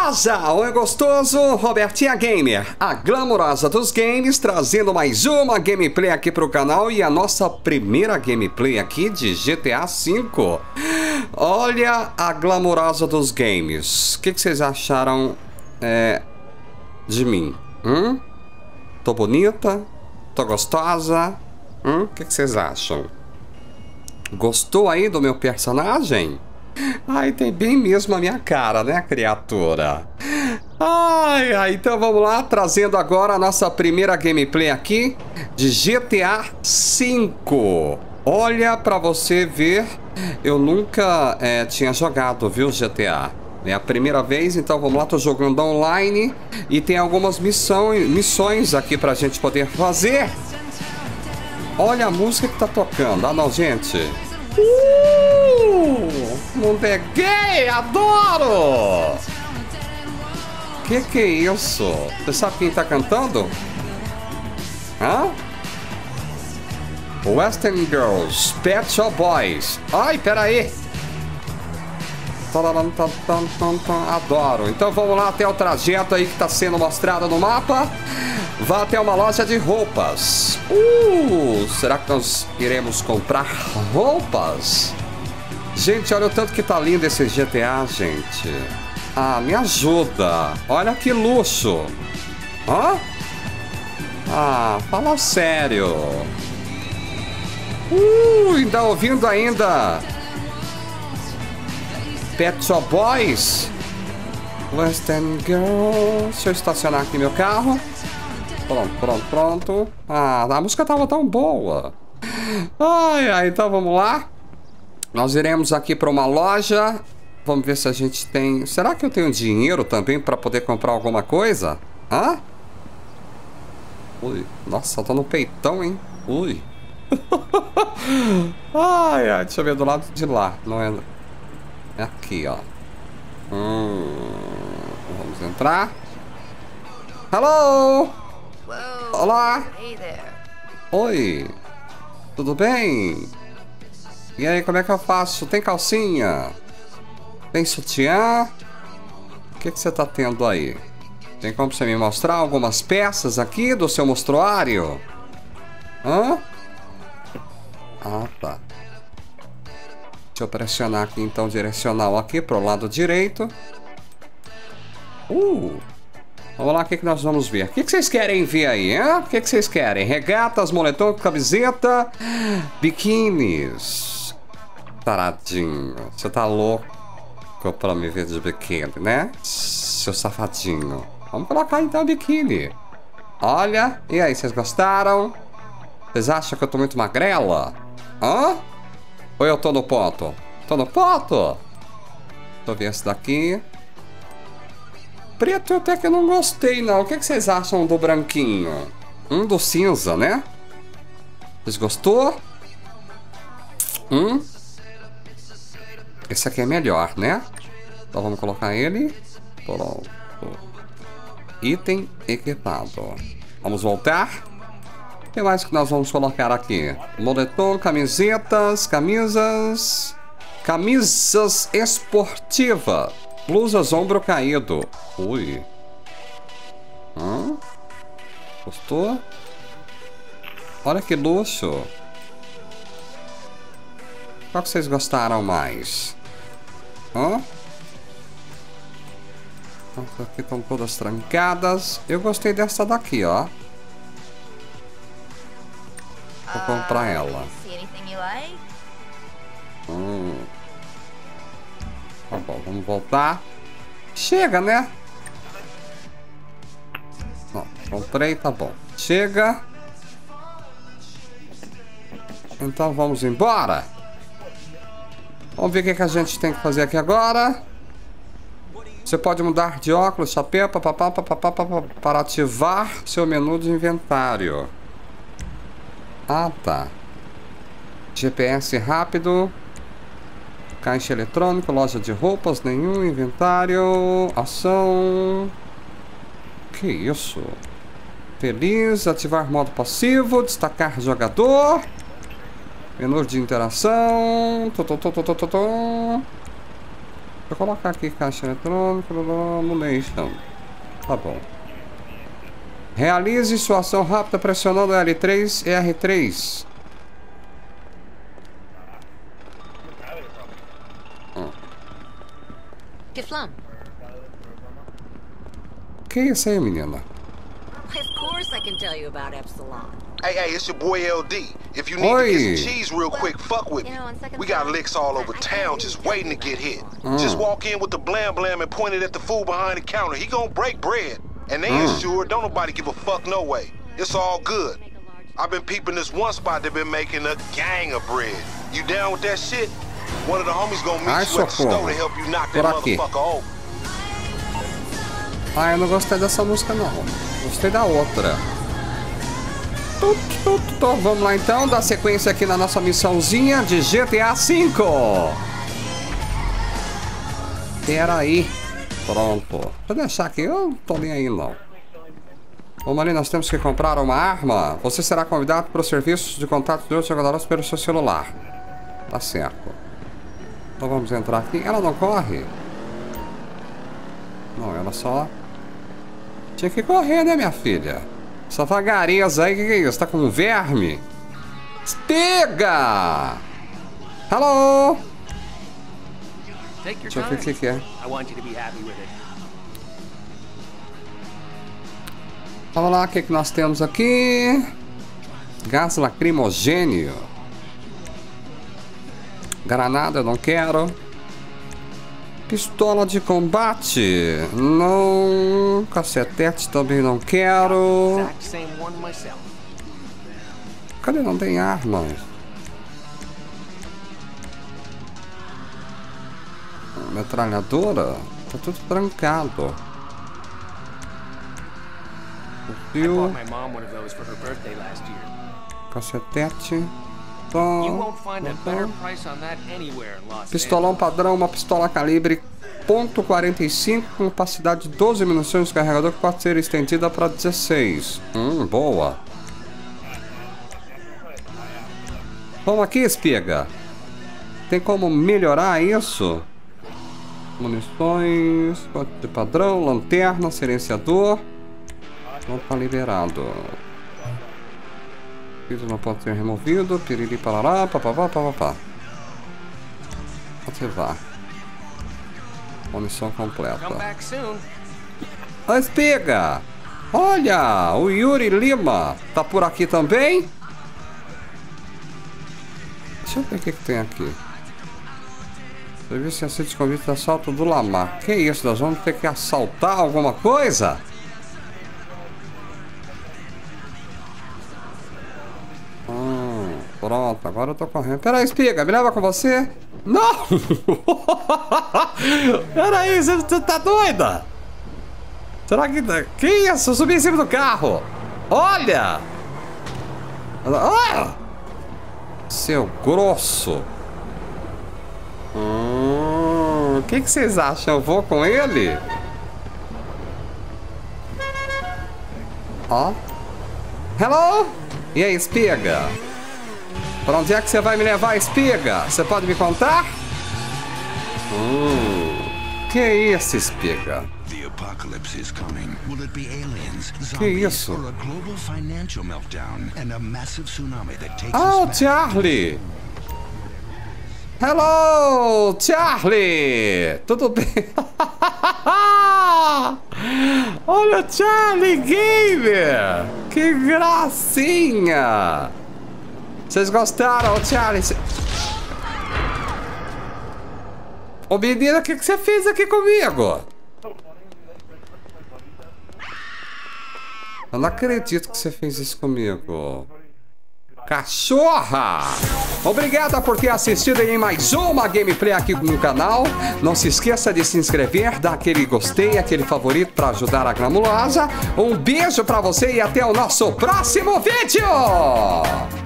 Gostosa! Oi, gostoso! Robertinha Gamer, a glamourosa dos games, trazendo mais uma gameplay aqui pro canal e a nossa primeira gameplay aqui de GTA V. Olha a glamourosa dos games. O que vocês acharam de mim? Tô bonita? Tô gostosa? O que vocês acham? Gostou aí do meu personagem? Ai, tem bem mesmo a minha cara, né, criatura? Ai, então vamos lá, trazendo agora a nossa primeira gameplay aqui de GTA V. Olha, pra você ver, eu nunca tinha jogado, viu, GTA. É a primeira vez, então vamos lá, tô jogando online e tem algumas missões aqui pra gente poder fazer. Olha a música que tá tocando. Ah, não, gente. Mundo é gay, adoro! Que é isso? Você sabe quem tá cantando? Western Girls, Pet Shop Boys. Ai, peraí. Adoro. Então vamos lá até o trajeto aí que tá sendo mostrado no mapa. Vá até uma loja de roupas. Será que nós iremos comprar roupas? Gente, olha o tanto que tá lindo esse GTA, gente. Ah, me ajuda. Olha que luxo. Fala sério. Ainda ouvindo ainda Pet Shop Boys, Western Girl. Deixa eu estacionar aqui meu carro. Pronto. A música tava tão boa. Então vamos lá. Nós iremos aqui para uma loja. Vamos ver se a gente tem... Será que eu tenho dinheiro também para poder comprar alguma coisa? Nossa, eu tô no peitão, hein? Deixa eu ver do lado de lá. Não é... É aqui, ó. Vamos entrar. Hello! Olá! Oi! Tudo bem? E aí, como é que eu faço? Tem calcinha? Tem sutiã? O que você tá tendo aí? Tem como você me mostrar algumas peças aqui do seu mostruário? Tá. Deixa eu pressionar aqui então direcional aqui pro lado direito. Vamos lá, o que nós vamos ver? O que vocês querem ver aí, hein? O que vocês querem? Regatas, moletom, camiseta, biquínis. Taradinho, você tá louco pra me ver de biquíni, né? Seu safadinho. Vamos colocar então biquíni. Olha, e aí, vocês gostaram? Vocês acham que eu tô muito magrela? Ou eu tô no ponto? Tô no ponto? Deixa eu ver esse daqui. Preto até que eu não gostei, não. O que vocês acham do branquinho? Do cinza, né? Vocês gostou? Esse aqui é melhor, né? Então vamos colocar ele. Pronto. Item equipado. Vamos voltar. O que mais que nós vamos colocar aqui? Moletom, camisetas, camisas esportivas. Blusas ombro caído. Gostou? Olha que luxo. Qual que vocês gostaram mais? Aqui estão todas trancadas. Eu gostei dessa daqui, ó. Vou comprar ela. Tá bom, vamos voltar. Chega, né? Não, comprei, tá bom. Chega. Então vamos embora. Vamos ver o que a gente tem que fazer aqui agora. Você pode mudar de óculos, chapéu, para ativar seu menu de inventário. Tá. GPS rápido. Caixa eletrônico, loja de roupas, nenhum, inventário, ação. Que isso? Feliz, ativar modo passivo, destacar jogador. Menu de interação. eu colocar aqui caixa eletrônica, não deixa. Tá bom. Realize sua ação rápida pressionando L3 e R3. Que isso aí, menina? Of course I can tell you about Epsilon. Hey, it's your boy LD. If you need to get some cheese real quick, fuck with me. We got licks all over town just waiting to get hit. Just walk in with the blam blam and point it at the fool behind the counter. He gonna break bread. And they insured, don't nobody give a fuck no way. It's all good. I've been peeping this one spot they've been making a gang of bread. You down with that shit? One of the homies gonna meet you at the store to help you knock that motherfucker over. Ah, eu não gostei dessa música não. Gostei da outra. Vamos lá então, dar sequência aqui na nossa missãozinha de GTA V. Pera aí. Pronto. Vou deixar aqui, eu não tô nem aí não. Vamos ali, nós temos que comprar uma arma. Você será convidado para os serviços de contato de outros jogadores pelo seu celular. Tá certo. Então vamos entrar aqui. Ela não corre? Não, ela só... Tinha que correr, né, minha filha? Essa vagareza aí, que é isso? Tá com um verme? Pega! Hello! Deixa eu ver o que é. Vamos lá, o que nós temos aqui? Gás lacrimogênio. Granada, eu não quero. Pistola de combate. Não. Cacetete também não quero. Cadê? Não tem armas. Metralhadora? Tá tudo trancado. Fio. Cacetete. Pistolão padrão, uma pistola calibre .45 com capacidade de 12 munições de carregador que pode ser estendida para 16. Boa. Vamos aqui, espiga. Tem como melhorar isso? Munições, de padrão, lanterna, silenciador. Não está liberado. Isso não pode ser removido. Piriri parará, papapá, papapá. Ativar. Munição completa. A espiga! Olha! O Yuri Lima tá por aqui também? Deixa eu ver o que tem aqui. Serviço de aceite de convite de assalto do Lamar. Que isso? Nós vamos ter que assaltar alguma coisa? Pronto, agora eu tô correndo. Pera aí, espiga, me leva com você? Não! Pera aí, você tá doida? Será que... Que isso? Eu subi em cima do carro! Olha! Ah! Seu grosso! O que vocês acham? Eu vou com ele? Ó. Hello? E aí, espiga? Pra onde é que você vai me levar, espiga? Você pode me contar? Que isso, espiga? Que isso? Oh, Charlie! Hello, Charlie! Tudo bem? Olha o Charlie Gamer! Que gracinha! Vocês gostaram, Charlie? Ô menina, o que você fez aqui comigo? Eu não acredito que você fez isso comigo. Cachorra! Obrigada por ter assistido em mais uma gameplay aqui no canal. Não se esqueça de se inscrever, dar aquele gostei, aquele favorito para ajudar a Glamurosa. Um beijo para você e até o nosso próximo vídeo!